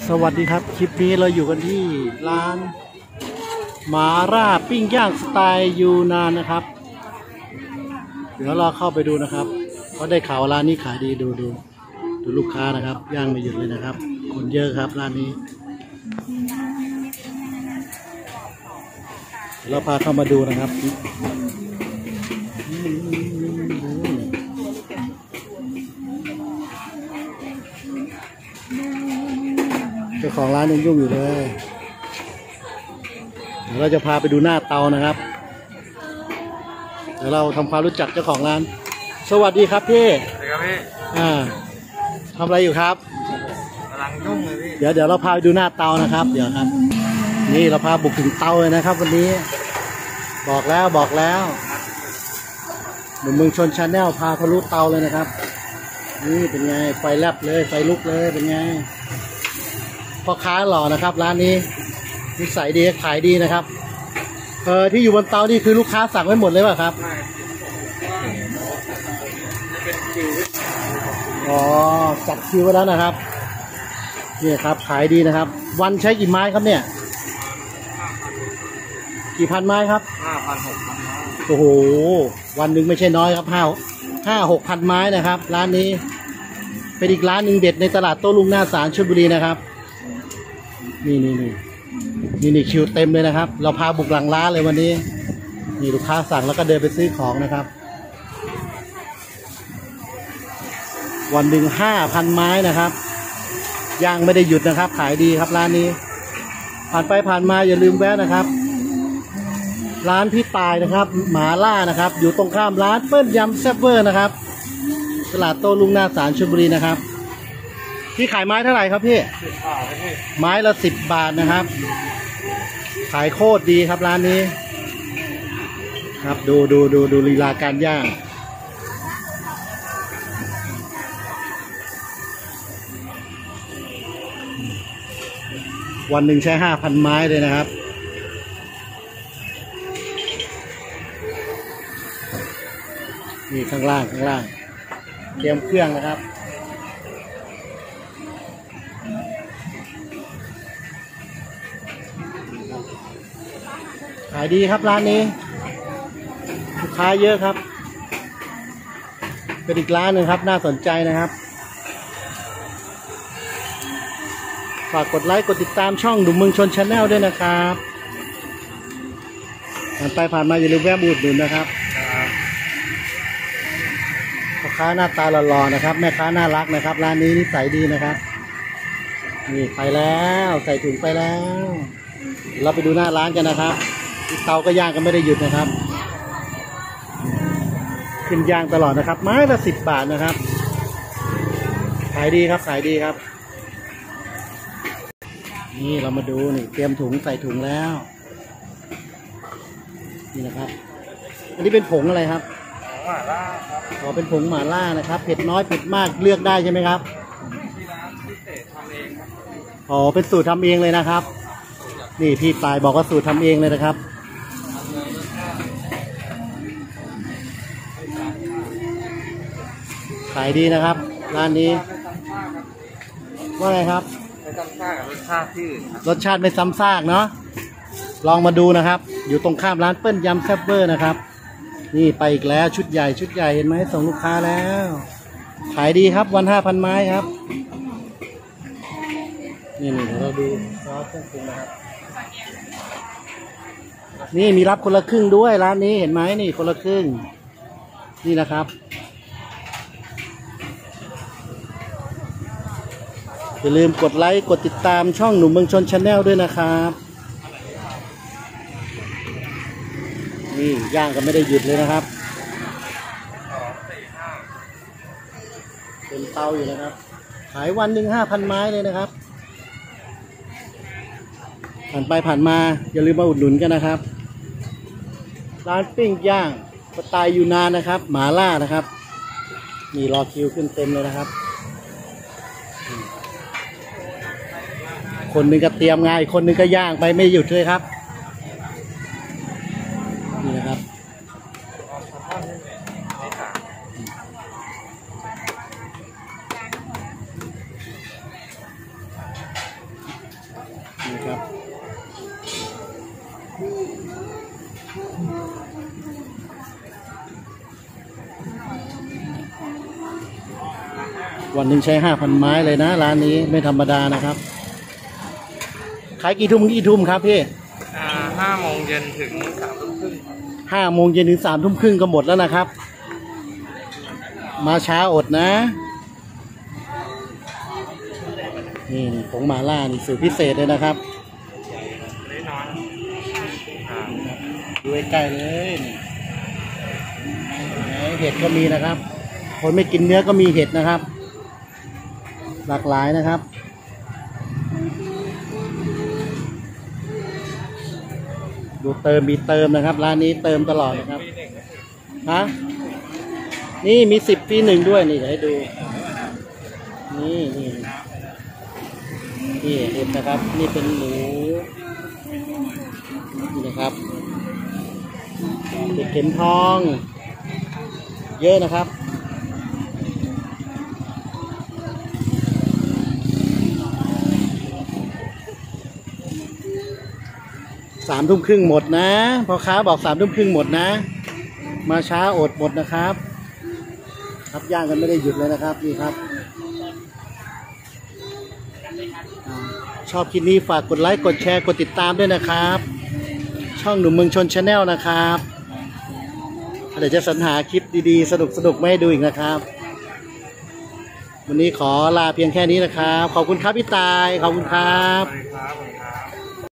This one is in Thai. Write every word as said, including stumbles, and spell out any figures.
สวัสดีครับคลิปนี้เราอยู่กันที่ร้านหมาล่าปิ้งย่างสไตล์ยูนานนะครับเดี๋ยวเราเข้าไปดูนะครับเพราะได้ข่าวร้านนี้ขายดีดูดูดูลูกค้านะครับย่างไม่หยุดเลยนะครับคนเยอะครับร้านนี้เราพาเข้ามาดูนะครับเจ้าของร้านยังยุ่งอยู่เลยเดี๋ยวเราจะพาไปดูหน้าเตานะครับเดี๋ยวเราทำความรู้จักเจ้าของร้านสวัสดีครับพี่สวัสดีครับพี่อ่าทำอะไรอยู่ครับกำลังยุ่งเลยพี่เดี๋ยวเดี๋ยวเราพาไปดูหน้าเตานะครับเดี๋ยวครับนี่เราพาบุกถึงเตาเลยนะครับวันนี้บอกแล้วบอกแล้วหนุ่มเมืองชนชาแนลพาทะลุเตาเลยนะครับนี่เป็นไงไฟแลบเลยไฟลุกเลยเป็นไงพ่อค้าหล่อนะครับร้านนี้นิสัยดีขายดีนะครับเออที่อยู่บนเตานี่คือลูกค้าสั่งไว้หมดเลยป่ะครับอ๋อจัดคิวไว้แล้วนะครับนี่ครับขายดีนะครับวันใช้กี่ไม้ครับเนี่ยกี่พันไม้ครับห้าพันหกพันไม้โอ้โหวันหนึ่งไม่ใช่น้อยครับห้าห้าหกพันไม้นะครับร้านนี้เป็นอีกร้านหนึ่งเด็ดในตลาดโต้รุ่งหน้าศาลชลบุรีนะครับนี่นี่นี่นี่นี่คิวเต็มเลยนะครับเราพาบุกหลังร้านเลยวันนี้นี่ลูกค้าสั่งแล้วก็เดินไปซื้อของนะครับวันหนึ่งห้าพันไม้นะครับย่างไม่ได้หยุดนะครับขายดีครับร้านนี้ผ่านไปผ่านมาอย่าลืมแวะนะครับร้านพี่ตายนะครับหมาล่านะครับอยู่ตรงข้ามร้านเปิ้ลยำแซ่บเวอร์นะครับตลาดโต้รุ่งหน้าศาลชลบุรีนะครับพี่ขายไม้เท่าไหร่ครับพี่สิบบาทพี่ไม้ละสิบบาทนะครับขายโคตรดีครับร้านนี้ครับดูดูดูดูลีลาการย่างวันหนึ่งใช้ห้าพันไม้เลยนะครับนี่ข้างล่างข้างล่างเตรียมเครื่องนะครับขายดีครับร้านนี้ลูกค้าเยอะครับเป็นอีกร้านหนึ่งครับน่าสนใจนะครับฝากกดไลค์กดติดตามช่องหนุ่มเมืองชนชาแนลด้วยนะครับผ่านไปผ่านมาอย่าลืมแวะบูดหนุนนะครับพ่อค้าหน้าตาหล่อๆนะครับแม่ค้าน่ารักนะครับร้านนี้นิสัยดีนะครับนี่ไปแล้วใส่ถุงไปแล้วเราไปดูหน้าร้านกันนะครับเตาก็ย่างกันไม่ได้หยุดนะครับขึ้นย่างตลอดนะครับไม้ละสิบบาทนะครับขายดีครับขายดีครับนี่เรามาดูนี่เตรียมถุงใส่ถุงแล้วนี่นะครับอันนี้เป็นผงอะไรครับหม่าล่าครับอ๋อเป็นผงหม่าล่านะครับเผ็ดน้อยเผ็ดมากเลือกได้ใช่ไหมครับที่ร้านพิเศษทำเองครับอ๋อเป็นสูตรทำเองเลยนะครับนี่พี่ปลายบอกว่าสูตรทำเองเลยนะครับขายดีนะครับร้านนี้ว่าไงครับไม่ซ้ำซากกับรสชาติที่รสชาติไม่ซ้ำซากเนาะลองมาดูนะครับอยู่ตรงข้ามร้านเปิ้ลยำแซ่บเวอร์นะครับนี่ไปอีกแล้วชุดใหญ่ชุดใหญ่เห็นไหมส่งลูกค้าแล้วขายดีครับวันห้าพันไม้ครับนี่นี่เราดูซอสเครื่องปรุงนะครับนี่มีรับคนละครึ่งด้วยร้านนี้เห็นไหมนี่คนละครึ่งนี่นะครับอย่าลืมกดไลค์กดติดตามช่องหนุ่มเมืองชนชาแนลด้วยนะครับนี่ย่างกันไม่ได้หยุดเลยนะครับเป็นเตาอยู่นะครับขายวันหนึ่งห้าพันไม้เลยนะครับผ่านไปผ่านมาอย่าลืมมาอุดหนุนกันนะครับร้านปิ้งย่างสไตล์ยูนานนะครับหมาล่านะครับนี่รอคิวขึ้นเต็มเลยนะครับคนหนึ่งก็เตรียมงานคนหนึ่งก็ย่างไปไม่หยุดเลยครับนี่นะครับครับวันหนึ่งใช้ห้าพันไม้เลยนะร้านนี้ไม่ธรรมดานะครับขายกี่ทุ่มกี่ทุ่มครับพี่อ่าห้าโมงเย็นถึงสามทุ่มครึ่งห้าโมงเย็นถึงสามทุ่มครึ่งก็หมดแล้วนะครับ มาช้าอดนะนี่ผงหมาล่านี่สูตรพิเศษเลยนะครับเล็กน้อยอ่าดูใกล้ๆเลยนี่เห็ดก็มีนะครับ คนไม่กินเนื้อก็มีเห็ดนะครับ หลากหลายนะครับดูเติมมีเติมนะครับร้านนี้เติมตลอดนะครับฮะนี่มีสิบปีหนึ่งด้วยนี่เดี๋ยวให้ดูนี่นี่นี่เห็ดนะครับนี่เป็นหมูนี่นะครับเห็ดเข็มทองเยอะนะครับสามทุ่มครึ่งหมดนะพ่อค้าบอกสามทุ่มครึ่งหมดนะมาช้าอดหมดนะครับครับย่างกันไม่ได้หยุดเลยนะครับนี่ครับชอบคลิปนี้ฝากกดไลค์กดแชร์กดติดตามด้วยนะครับช่องหนุ่มเมืองชนชาแนลนะครับเดี๋ยวจะสรรหาคลิปดีๆสนุกๆมาให้ดูอีกนะครับวันนี้ขอลาเพียงแค่นี้นะครับขอบคุณครับพี่ตายขอบคุณครับสวัสดีครับ